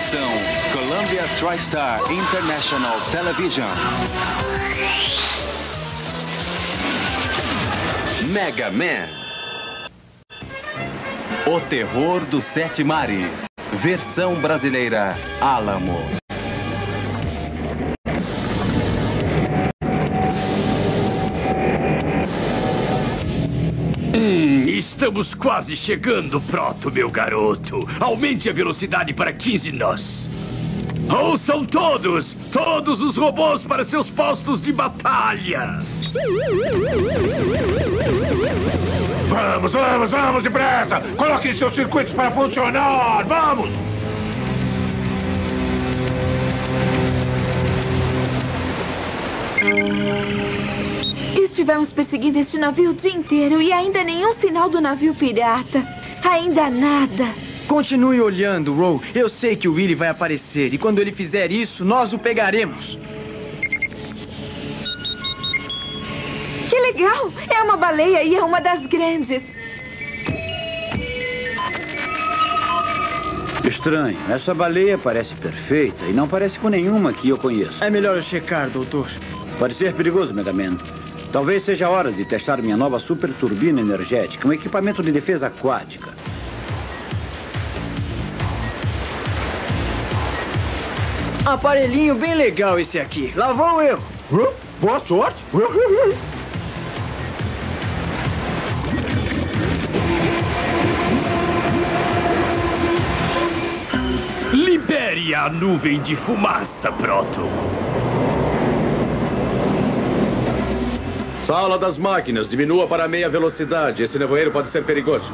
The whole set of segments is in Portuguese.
Apresentação: Columbia TriStar International Television. Mega Man. O Terror dos Sete Mares. Versão brasileira: Alamo. Estamos quase chegando, Proto, meu garoto. Aumente a velocidade para 15 nós. Ouçam todos! Todos os robôs para seus postos de batalha! Vamos, vamos, vamos, depressa! Coloquem seus circuitos para funcionar! Vamos! Estivemos perseguindo este navio o dia inteiro e ainda nenhum sinal do navio pirata. Ainda nada. Continue olhando, Ro. Eu sei que o Willy vai aparecer e quando ele fizer isso, nós o pegaremos. Que legal! É uma baleia e é uma das grandes. Estranho. Essa baleia parece perfeita e não parece com nenhuma que eu conheço. É melhor eu checar, doutor. Pode ser perigoso, Mega Man. Talvez seja a hora de testar minha nova super turbina energética, um equipamento de defesa aquática. Aparelhinho bem legal esse aqui. Lá vou eu. Boa sorte! Libere a nuvem de fumaça, Proto. Sala das máquinas, diminua para meia velocidade. Esse nevoeiro pode ser perigoso.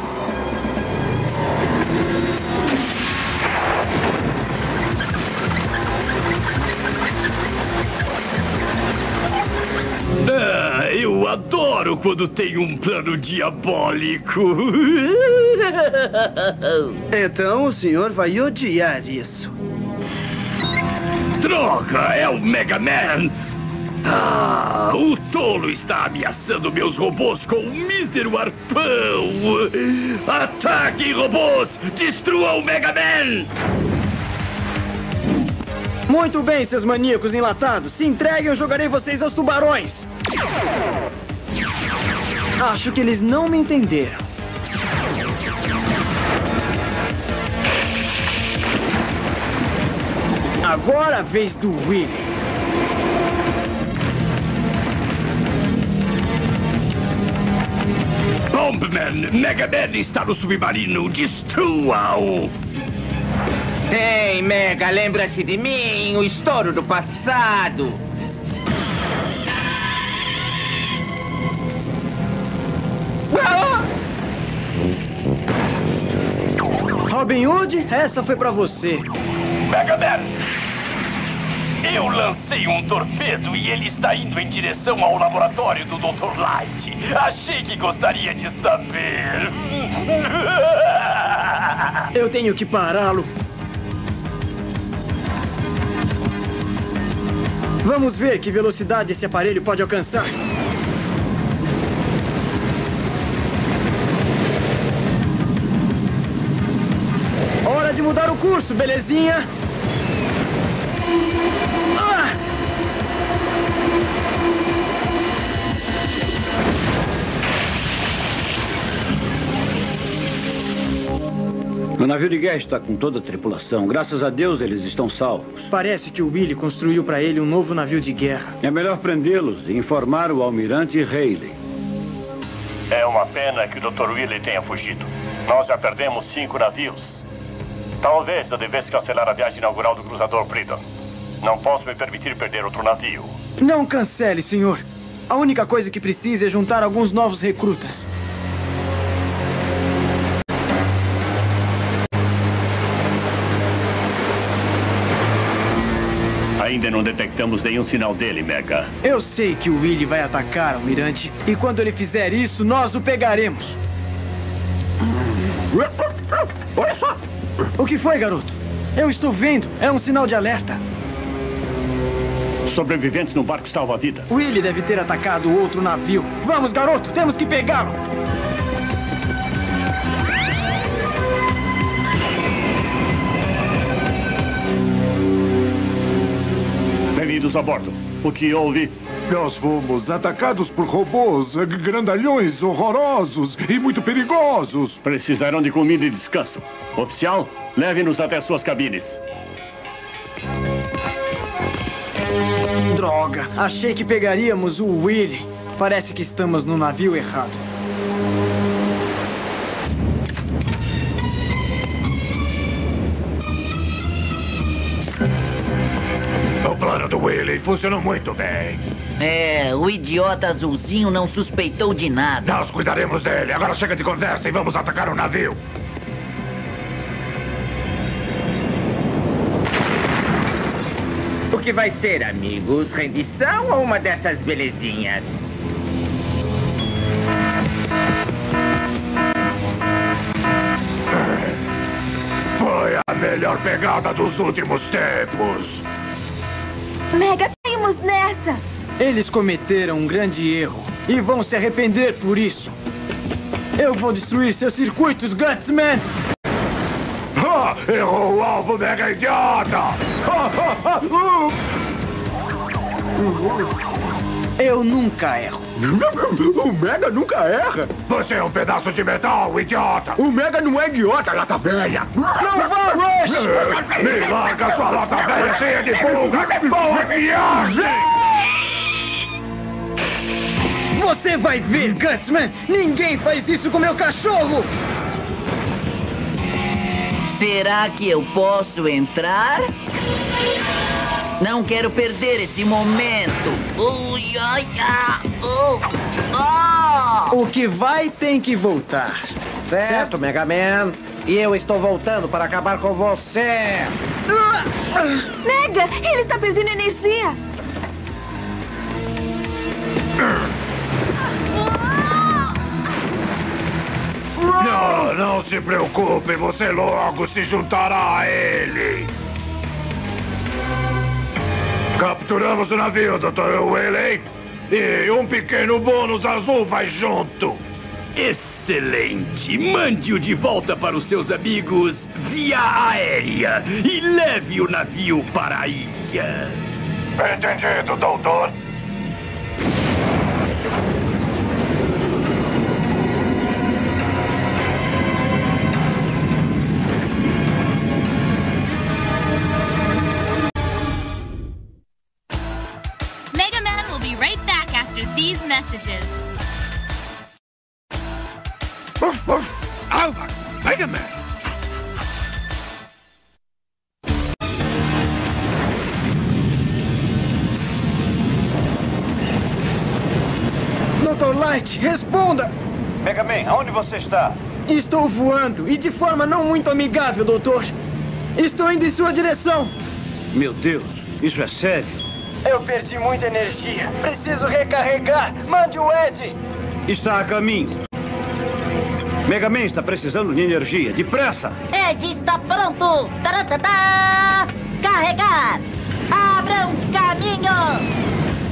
Eu adoro quando tem um plano diabólico. Então o senhor vai odiar isso. Droga, é o Mega Man! O tolo está ameaçando meus robôs com um mísero arpão! Ataquem, robôs! Destruam o Mega Man! Muito bem, seus maníacos enlatados. Se entreguem, eu jogarei vocês aos tubarões. Acho que eles não me entenderam. Agora a vez do Willy. Bombman, Mega Man está no submarino. Destrua-o! Ei, Mega, lembra-se de mim, o estouro do passado. Robin Hood, essa foi pra você. Mega Man! Eu lancei um torpedo e ele está indo em direção ao laboratório do Dr. Light. Achei que gostaria de saber. Eu tenho que pará-lo. Vamos ver que velocidade esse aparelho pode alcançar. Hora de mudar o curso, belezinha? O navio de guerra está com toda a tripulação. Graças a Deus, eles estão salvos. Parece que o Willy construiu para ele um novo navio de guerra. É melhor prendê-los e informar o almirante Haley. É uma pena que o Dr. Willy tenha fugido. Nós já perdemos 5 navios. Talvez eu devesse cancelar a viagem inaugural do cruzador Freedom. Não posso me permitir perder outro navio. Não cancele, senhor. A única coisa que precisa é juntar alguns novos recrutas. Ainda não detectamos nenhum sinal dele, Mega. Eu sei que o Willy vai atacar, almirante. E quando ele fizer isso, nós o pegaremos. Olha só! O que foi, garoto? Eu estou vendo. É um sinal de alerta. Sobreviventes no barco salva-vidas. Willy deve ter atacado outro navio. Vamos, garoto! Temos que pegá-lo! Bem-vindos a bordo. O que houve? Nós fomos atacados por robôs grandalhões, horrorosos e muito perigosos. Precisarão de comida e descanso. Oficial, leve-nos até suas cabines. Droga, achei que pegaríamos o Willy. Parece que estamos no navio errado. O plano do Willy funcionou muito bem. É, o idiota azulzinho não suspeitou de nada. Nós cuidaremos dele. Agora chega de conversa e vamos atacar o navio. O que vai ser, amigos? Rendição ou uma dessas belezinhas? Foi a melhor pegada dos últimos tempos. Mega, caímos nessa! Eles cometeram um grande erro e vão se arrepender por isso. Eu vou destruir seus circuitos, Gutsman! Ah, errou o alvo, mega idiota! Eu nunca erro. O Mega nunca erra. Você é um pedaço de metal, idiota. O Mega não é idiota, lata velha. Não vá, Rush! Me larga sua lata velha cheia de pulga. Boa viagem! Você vai ver, Gutsman! Ninguém faz isso com meu cachorro! Será que eu posso entrar? Não quero perder esse momento. Ui, ai, ah, ah. O que vai tem que voltar. Certo, Mega Man. E eu estou voltando para acabar com você. Mega, ele está perdendo energia. Não, não se preocupe. Você logo se juntará a ele. Capturamos o navio, Dr. Willy. E um pequeno bônus azul vai junto. Excelente! Mande-o de volta para os seus amigos via aérea e leve o navio para a ilha. Entendido, doutor. Mega Man will be right back after these messages. Mega Man! Dr. Light, responda! Mega Man, aonde você está? Estou voando e de forma não muito amigável, doutor. Estou indo em sua direção. Meu Deus, isso é sério? Eu perdi muita energia. Preciso recarregar. Mande o Ed. Está a caminho. Mega Man está precisando de energia. Depressa! Ed está pronto! Taratata! Carregar! Abram caminho!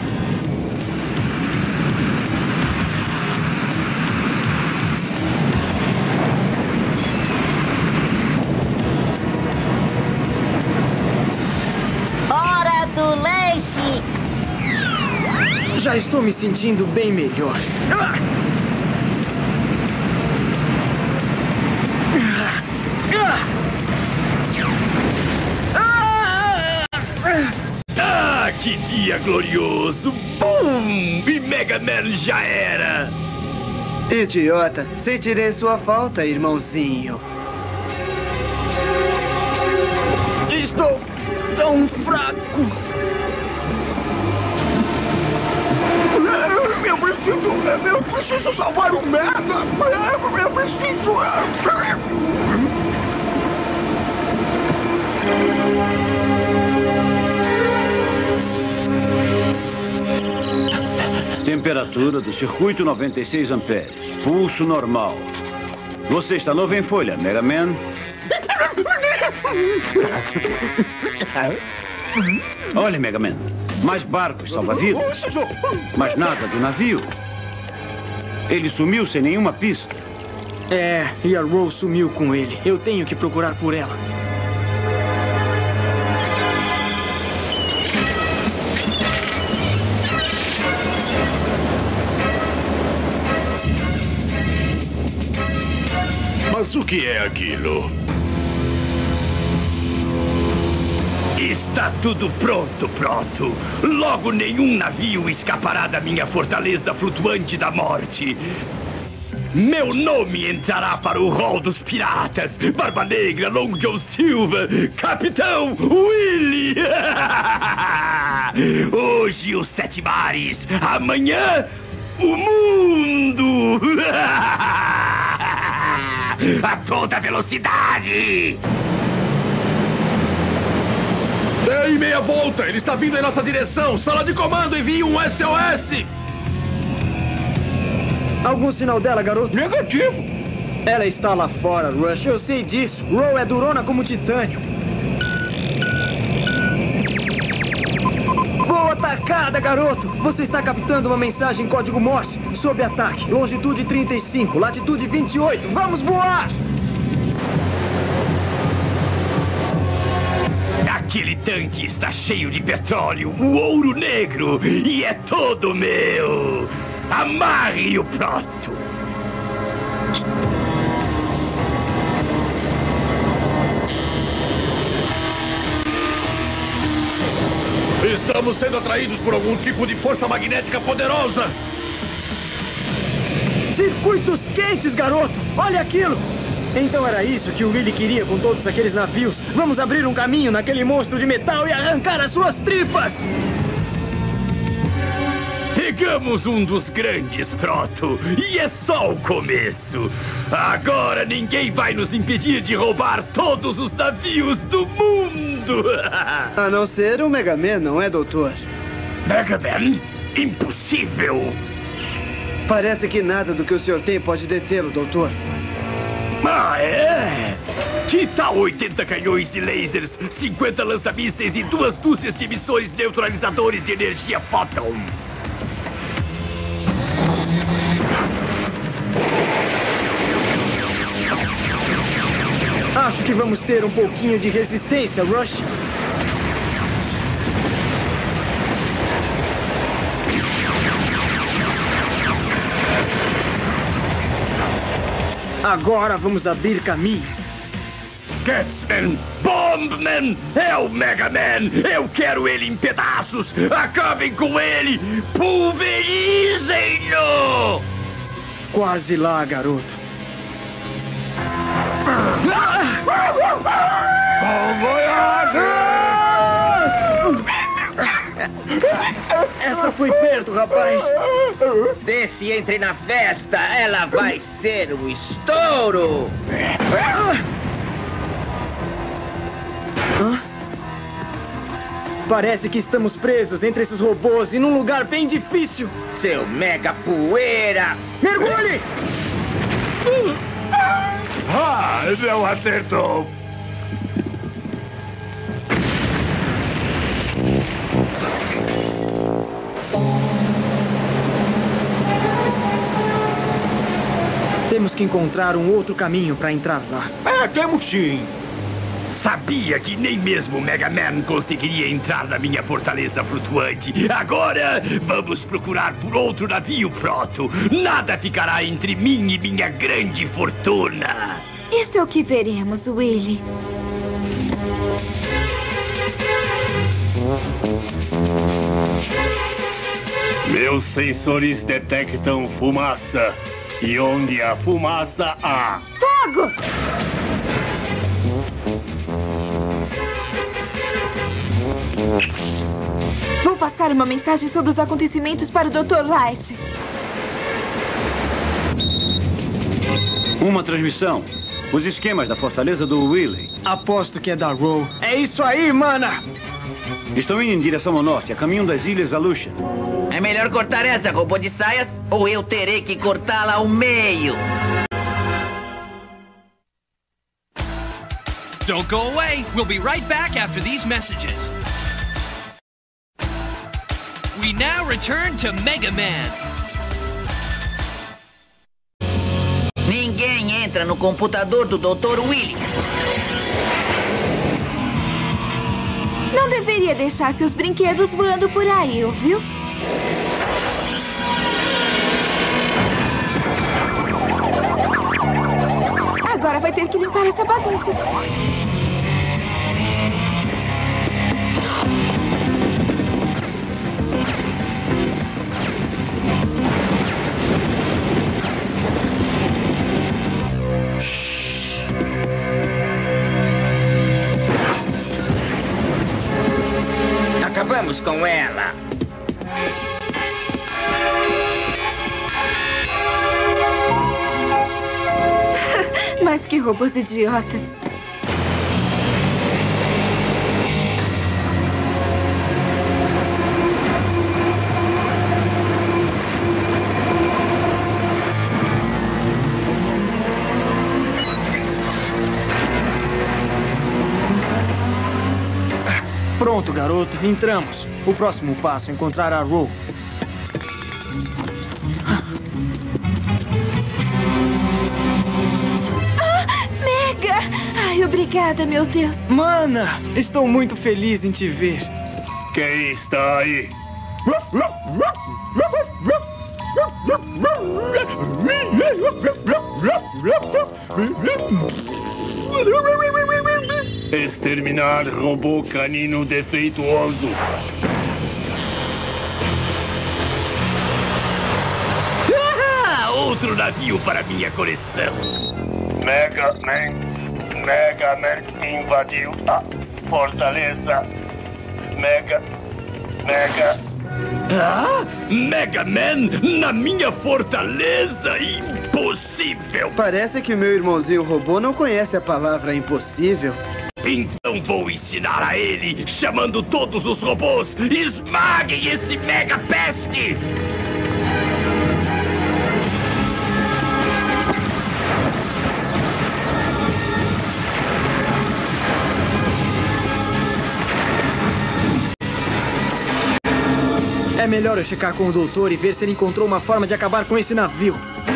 Hora do lanche! Já estou me sentindo bem melhor. Ah, que dia glorioso! Bum! E Mega Man já era! Idiota, sentirei sua falta, irmãozinho. Estou tão fraco. Eu preciso salvar o Mega. Eu preciso. Temperatura do circuito 96 amperes. Pulso normal. Você está novo em folha, Mega Man. Olha, Mega Man. Mais barcos salva-vidas. Mas nada do navio. Ele sumiu sem nenhuma pista. É, e a Rose sumiu com ele. Eu tenho que procurar por ela. Mas o que é aquilo? Está tudo pronto, Proto. Logo nenhum navio escapará da minha fortaleza flutuante da morte. Meu nome entrará para o rol dos piratas. Barba Negra, Long John Silver, Capitão Willy. Hoje os 7 mares, amanhã o mundo. A toda velocidade. Dei meia volta! Ele está vindo em nossa direção! Sala de comando, envie um SOS! Algum sinal dela, garoto? Negativo! Ela está lá fora, Rush. Eu sei disso. Ro é durona como titânio. Boa atacada, garoto! Você está captando uma mensagem em código Morse. Sob ataque. Longitude 35, latitude 28. Vamos voar! Aquele tanque está cheio de petróleo, o ouro negro, e é todo meu. Amarre o Proto. Estamos sendo atraídos por algum tipo de força magnética poderosa. Circuitos quentes, garoto! Olha aquilo! Então era isso que o Willy queria com todos aqueles navios. Vamos abrir um caminho naquele monstro de metal e arrancar as suas tripas! Pegamos um dos grandes, Proto, e é só o começo. Agora ninguém vai nos impedir de roubar todos os navios do mundo. A não ser o Mega Man, não é, doutor? Mega Man? Impossível! Parece que nada do que o senhor tem pode detê-lo, doutor. Ah, é? Que tal 80 canhões de lasers, 50 lança-mísseis e 2 dúzias de missões neutralizadores de energia fóton? Acho que vamos ter um pouquinho de resistência, Rush. Agora vamos abrir caminho. Catsman, Bombman, é o Mega Man. Eu quero ele em pedaços. Acabem com ele. Pulverizem-no. Quase lá, garoto. Essa foi perto, rapaz. Desce e entre na festa. Ela vai ser o estouro. Parece que estamos presos entre esses robôs e num lugar bem difícil. Seu mega poeira. Mergulhe! Ah, não acertou. Temos que encontrar um outro caminho para entrar lá. Temos sim. Sabia que nem mesmo o Mega Man conseguiria entrar na minha fortaleza flutuante. Agora, vamos procurar por outro navio, Proto. Nada ficará entre mim e minha grande fortuna. Isso é o que veremos, Willy. Meus sensores detectam fumaça. E onde há fumaça, há... Fogo! Vou passar uma mensagem sobre os acontecimentos para o Dr. Light. Uma transmissão. Os esquemas da fortaleza do Willy. Aposto que é da Ro. É isso aí, mana! Estão indo em direção ao norte, a caminho das ilhas Aleutian. É melhor cortar essa, robô de saias, ou eu terei que cortá-la ao meio. Don't go away. We'll be right back after these messages. We now return to Mega Man. Ninguém entra no computador do Dr. Willy. Não deveria deixar seus brinquedos voando por aí, ouviu? Agora vai ter que limpar essa bagunça. Acabamos com ela. Mas que robôs idiotas. Pronto, garoto. Entramos. O próximo passo é encontrar a Ro. Mega! Ai, obrigada, meu Deus. Mana, estou muito feliz em te ver. Quem está aí? Exterminar robô canino defeituoso. Outro navio para minha coleção. Mega Man invadiu a fortaleza. Mega Man na minha fortaleza? Impossível! Parece que o meu irmãozinho robô não conhece a palavra impossível. Então vou ensinar a ele, chamando todos os robôs. Esmaguem esse mega peste! É melhor eu checar com o doutor e ver se ele encontrou uma forma de acabar com esse navio.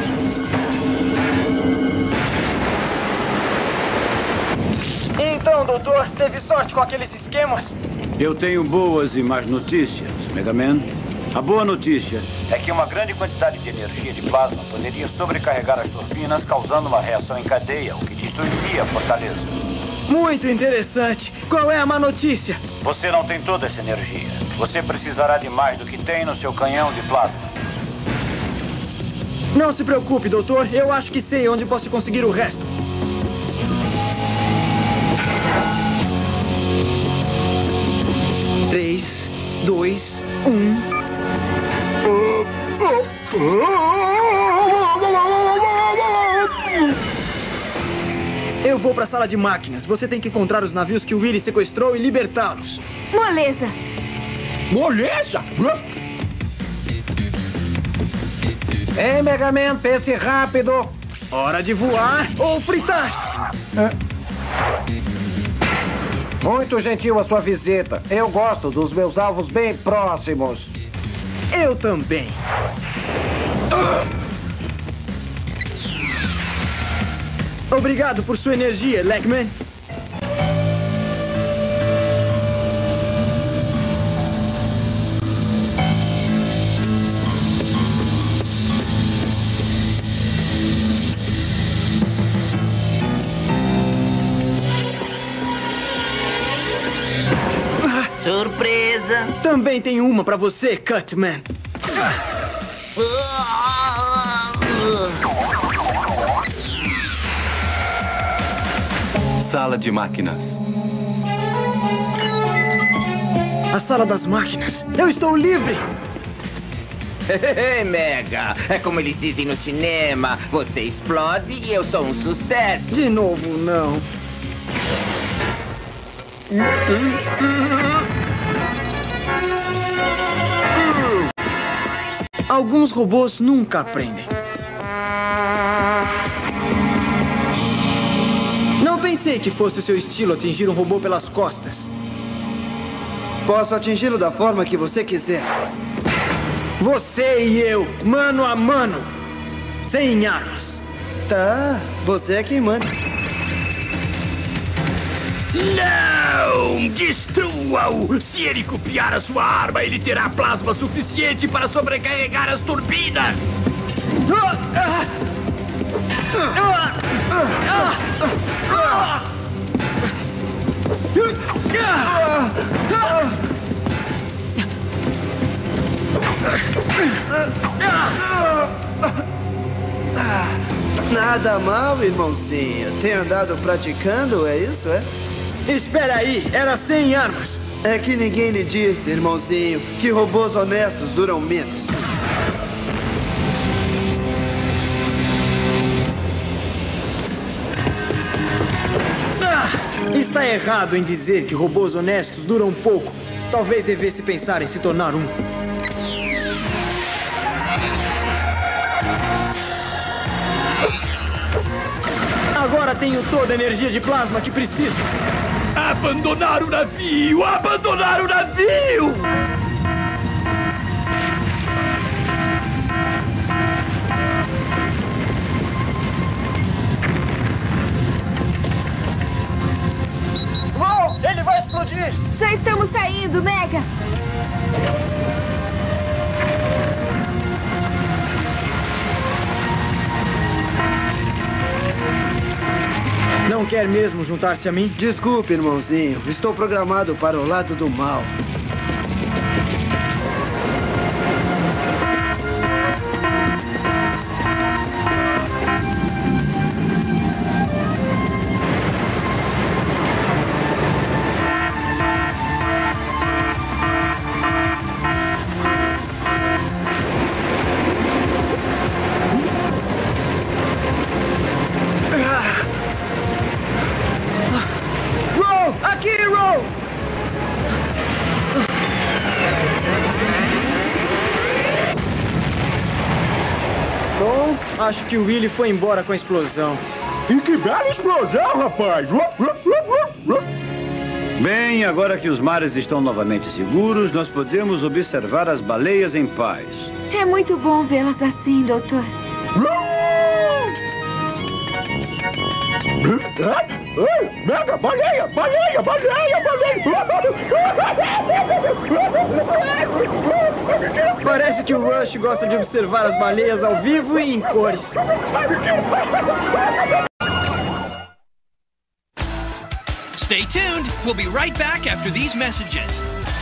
Então, doutor, teve sorte com aqueles esquemas? Eu tenho boas e más notícias, Mega Man. A boa notícia é que uma grande quantidade de energia de plasma poderia sobrecarregar as turbinas, causando uma reação em cadeia, o que destruiria a fortaleza. Muito interessante. Qual é a má notícia? Você não tem toda essa energia. Você precisará de mais do que tem no seu canhão de plasma. Não se preocupe, doutor. Eu acho que sei onde posso conseguir o resto. Três, 2, 1... Eu vou para a sala de máquinas. Você tem que encontrar os navios que o Willy sequestrou e libertá-los. Moleza! Moleza? Ei, Mega Man, pense rápido. Hora de voar ou fritar. Muito gentil a sua visita. Eu gosto dos meus alvos bem próximos. Eu também. Obrigado por sua energia, Legman. Surpresa! Também tem uma pra você, Cutman. Sala de máquinas. A sala das máquinas. Eu estou livre! Hey, Mega! É como eles dizem no cinema. Você explode e eu sou um sucesso. De novo, não. Alguns robôs nunca aprendem. Não pensei que fosse o seu estilo atingir um robô pelas costas. Posso atingi-lo da forma que você quiser. Você e eu, mano a mano. Sem armas. Tá, você é quem manda. Não! Destrua-o! Se ele copiar a sua arma, ele terá plasma suficiente para sobrecarregar as turbinas! Nada mal, irmãozinho. Tem andado praticando, é isso, é? Espera aí, era sem armas. É que ninguém lhe disse, irmãozinho, que robôs honestos duram menos. Está errado em dizer que robôs honestos duram pouco. Talvez devesse pensar em se tornar um. Agora tenho toda a energia de plasma que preciso. Abandonar o navio! Abandonar o navio! Uou! Ele vai explodir! Já estamos saindo, Mega! Não quer mesmo juntar-se a mim? Desculpe, irmãozinho. Estou programado para o lado do mal. Aqui, Ro! Bom, acho que o Willy foi embora com a explosão. E que bela explosão, rapaz! Bem, agora que os mares estão novamente seguros, nós podemos observar as baleias em paz. É muito bom vê-las assim, doutor. Ei, Mega, baleia, baleia, baleia, baleia! Parece que o Rush gosta de observar as baleias ao vivo e em cores. Stay tuned. We'll be right back after these messages.